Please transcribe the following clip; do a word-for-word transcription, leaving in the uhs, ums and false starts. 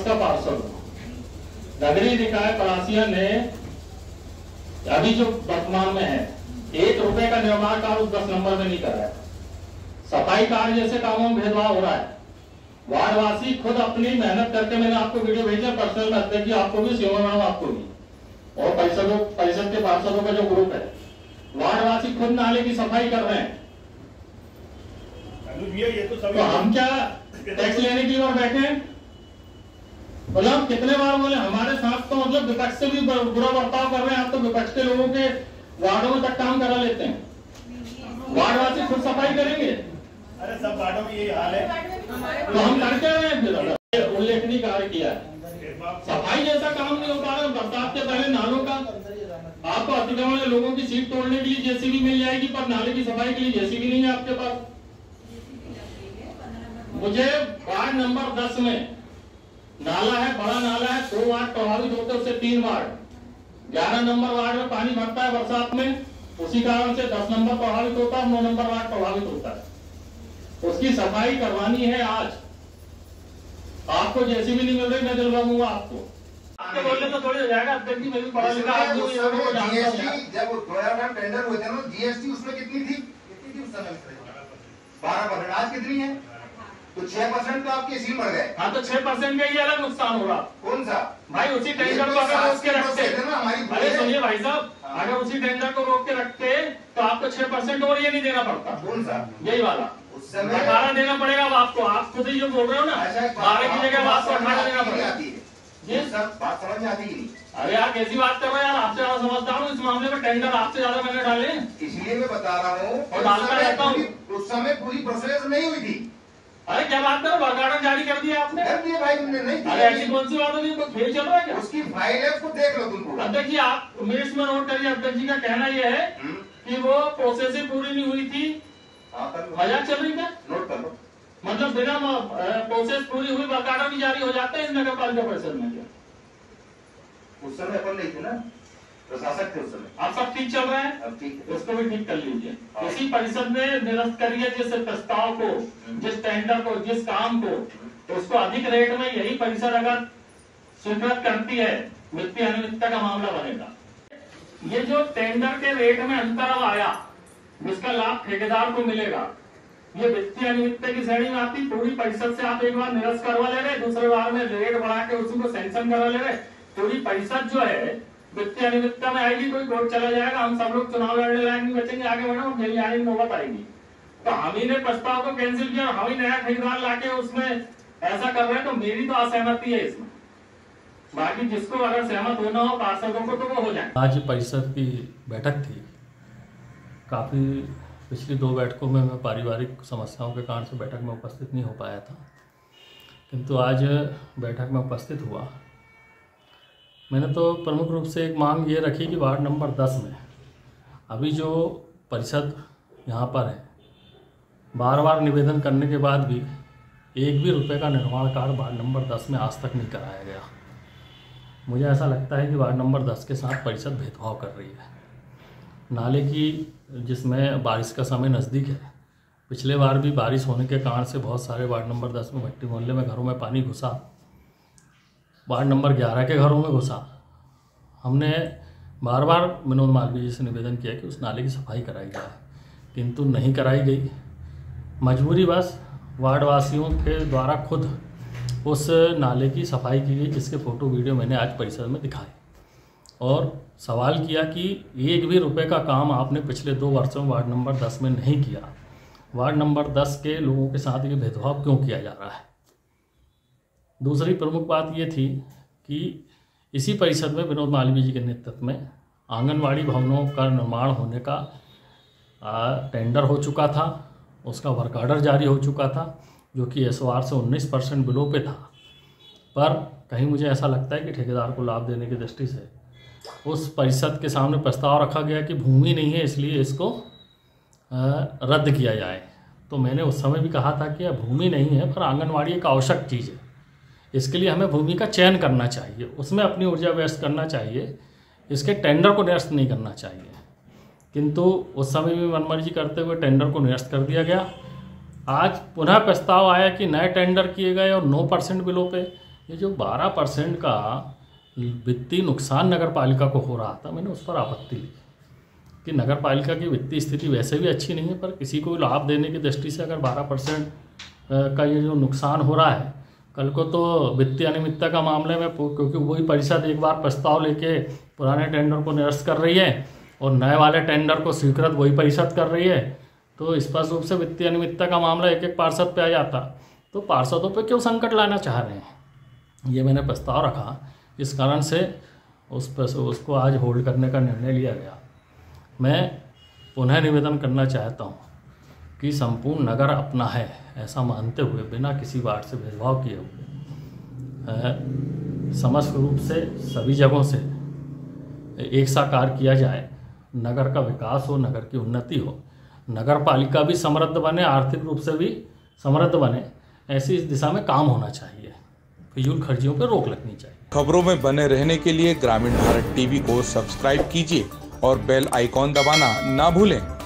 का पार्षद हूँ। नगरीय निकाय परासिया ने अभी जो वर्तमान में है एक रुपए का निर्माण कार्य उस दस नंबर में नहीं कराया। सफाई कार्य जैसे कामों में भेदभाव हो रहा है। वार्डवासी खुद अपनी मेहनत करके, मैंने आपको वीडियो भेजा पर्सनल में, अध्यक्ष जी आपको भी, सेवा मैडम आपको भी, और परिषदों परिषद के पार्षदों का जो ग्रुप है, वार्डवासी खुद नाले की सफाई कर रहे हैं। ये तो, तो हम क्या टैक्स लेने के लिए और बैठे हैं? मतलब कितने बार बोले हमारे साथ, तो मतलब विपक्ष से भी बुरा बर्ताव कर रहे हैं आप। तो विपक्ष के लोगों के वार्डों में तक काम करा लेते हैं। वार्डवासी खुद सफाई करेंगे? अरे सब वार्डों में यही हाल है। तो हम करके रहे हैं। उल्लेखनीय कार्य किया है, सफाई जैसा काम नहीं हो पा रहा। बरसात के पहले नालों का आपको अतिक्रमण लोगों की सीट तोड़ने के लिए जेसीबी मिल जाएगी, पर नाले की सफाई के लिए जेसीबी नहीं है आपके पास। मुझे वार्ड नंबर दस में नाला है, बड़ा नाला है, दो वार्ड प्रभावित होते हैं, उससे तीन वार्ड। ग्यारह नंबर वार्ड में पानी भरता है बरसात में, उसी कारण से दस नंबर प्रभावित होता है, नौ नंबर वार्ड प्रभावित होता है। उसकी सफाई करवानी है आज। आपको जेसीबी नहीं मिल रही, मैं दिलवाऊंगा आपको। आपके बोलने तो थोड़ी हो जाएगा। अध्यक्ष जी मैं भी पढ़ा लिखा आदमी हूं, जीएसटी जब दो टेंडर हुए थे ना, जीएसटी उसमें कितनी थी? कितनी थी उस समय? बारह परसेंट। आज कितनी है? तो छह परसेंट तो आपके इसी बढ़ गए। हाँ, तो छह परसेंट का ही अलग नुकसान होगा। कौन सा भाई? उसी टेंडर को अगर रोक के रखते, अरे सुनिए भाई साहब, अगर उसी टेंडर को रोक के रखते तो आपको छह परसेंट और ये नहीं देना पड़ता। कौन सा? यही वाला उस समय अठारह देना पड़ेगा अब आपको। आप खुद ही जो बोल रहे हो ना, बारह की जगह आपको अठारह देना पड़ेगा। ये सब बात समझ में आती ही नहीं। अरे यार कैसी बात कर रहे हैं यार, आपसे ज्यादा समझदार हूँ इस मामले में। टेंडर आपसे ज्यादा मैंने डाले, इसलिए मैं बता रहा हूँ। और डालता रहता हूँ। उस समय पूरी प्रोसेस नहीं हुई थी। अरे क्या बात करो, वर्क ऑर्डर जारी कर दिया आपने? कर दिया भाई, तुमने नहीं किया। अरे ऐसी कौन सी बात होगी? कोई खेल चल रहा है क्या? उसकी फाइल है, उसको देख लो तुमको। अध्यक्ष जी आप मिनट्स में नोट करिए। अध्यक्ष जी का कहना यह है कि वो प्रोसेस ही पूरी नहीं हुई थी। मजाक चल रही क्या? नोट कर लो। मतलब बिना प्रोसेस पूरी हुई वर्क ऑर्डर भी जारी हो जाता है इस नगर पालिका परिषद में क्या? उस समय अपन नहीं थे ना, प्रशासक थे उस समय। आप सब ठीक चल रहा है? अब ठीक है, उसको भी ठीक कर लीजिए। इसी परिषद ने निरस्त करिए जिस प्रस्ताव को, जिस टेंडर को, जिस काम को, तो उसको अधिक रेट में यही परिषद अगर स्वीकृत करती है, वित्तीय अनियमितता का मामला बनेगा। ये जो टेंडर के रेट में अंतर अब आया, जिसका लाभ ठेकेदार को मिलेगा, ये वित्तीय अनियमितता की श्रेणी में आती। पूरी परिषद से आप एक बार निरस्त करवा ले रहे, दूसरे बार में रेट बढ़ा के उसी को सैंक्शन करा ले रहे। पूरी परिषद जो है वित्तीय अनियमितता में आएगी। कोई कोर्ट चला जाएगा, हम सब लोग चुनाव लड़ने लायक नहीं बचेंगे आगे बढ़े, और जेल जाने की नौबत आएगी। तो हम ही ने प्रस्ताव को कैंसिल किया, हम ही नया ठेकेदार लाके उसमें ऐसा कर रहे हैं। तो मेरी तो असहमति है इसमें। बाकी जिसको अगर सहमत होना हो पार्षदों को तो वो हो जाए। आज परिषद की बैठक थी। काफ़ी पिछली दो बैठकों में मैं पारिवारिक समस्याओं के कारण से बैठक में उपस्थित नहीं हो पाया था, किंतु आज बैठक में उपस्थित हुआ। मैंने तो प्रमुख रूप से एक मांग ये रखी कि वार्ड नंबर दस में अभी जो परिषद यहाँ पर है, बार बार निवेदन करने के बाद भी एक भी रुपए का निर्माण कार्य वार्ड नंबर दस में आज तक नहीं कराया गया। मुझे ऐसा लगता है कि वार्ड नंबर दस के साथ परिषद भेदभाव कर रही है। नाले की, जिसमें बारिश का समय नज़दीक है, पिछले बार भी बारिश होने के कारण से बहुत सारे वार्ड नंबर दस में भट्टी मोहल्ले में घरों में पानी घुसा, वार्ड नंबर ग्यारह के घरों में घुसा। हमने बार बार विनोद मालवीय जी से निवेदन किया कि उस नाले की सफाई कराई जाए, किंतु नहीं कराई गई। मजबूरी बस वार्डवासियों के द्वारा खुद उस नाले की सफाई की गई, जिसके फ़ोटो वीडियो मैंने आज परिषद में दिखाए और सवाल किया कि एक भी रुपए का काम आपने पिछले दो वर्षों में वार्ड नंबर दस में नहीं किया। वार्ड नंबर दस के लोगों के साथ ये भेदभाव क्यों किया जा रहा है? दूसरी प्रमुख बात ये थी कि इसी परिषद में विनोद मालवीय जी के नेतृत्व में आंगनवाड़ी भवनों का निर्माण होने का आ, टेंडर हो चुका था, उसका वर्क ऑर्डर जारी हो चुका था, जो कि एस ओ आर से उन्नीस परसेंट बिलो पे था। पर कहीं मुझे ऐसा लगता है कि ठेकेदार को लाभ देने की दृष्टि से उस परिषद के सामने प्रस्ताव रखा गया कि भूमि नहीं है, इसलिए इसको रद्द किया जाए। तो मैंने उस समय भी कहा था कि यह भूमि नहीं है, पर आंगनवाड़ी एक आवश्यक चीज़ है, इसके लिए हमें भूमि का चयन करना चाहिए, उसमें अपनी ऊर्जा व्यस्त करना चाहिए, इसके टेंडर को निरस्त नहीं करना चाहिए। किंतु उस समय भी मनमर्जी करते हुए टेंडर को निरस्त कर दिया गया। आज पुनः प्रस्ताव आया कि नए टेंडर किए गए और नौ परसेंट बिलों पे ये जो बारह परसेंट का वित्तीय नुकसान नगर पालिका को हो रहा था, मैंने उस पर आपत्ति ली कि नगर पालिका की वित्तीय स्थिति वैसे भी अच्छी नहीं है, पर किसी को लाभ देने की दृष्टि से अगर बारह परसेंट का ये जो नुकसान हो रहा है, कल को तो वित्तीय अनियमितता का मामले में, क्योंकि वही परिषद एक बार प्रस्ताव लेके पुराने टेंडर को निरस्त कर रही है और नए वाले टेंडर को स्वीकृत वही परिषद कर रही है, तो स्पष्ट रूप से वित्तीय अनियमितता का मामला एक एक पार्षद पे आ जाता। तो पार्षदों पे क्यों संकट लाना चाह रहे हैं, ये मैंने प्रस्ताव रखा। इस कारण से उस पर उसको आज होल्ड करने का निर्णय लिया गया। मैं पुनः निवेदन करना चाहता हूँ कि संपूर्ण नगर अपना है ऐसा मानते हुए, बिना किसी वार्ड से भेदभाव किए हुए, समस्त रूप से सभी जगहों से एक साकार किया जाए, नगर का विकास हो, नगर की उन्नति हो, नगर पालिका भी समृद्ध बने, आर्थिक रूप से भी समृद्ध बने, ऐसी इस दिशा में काम होना चाहिए। फिजूल खर्चियों पर रोक लगनी चाहिए। खबरों में बने रहने के लिए ग्रामीण भारत टीवी को सब्सक्राइब कीजिए और बेल आइकॉन दबाना ना भूलें।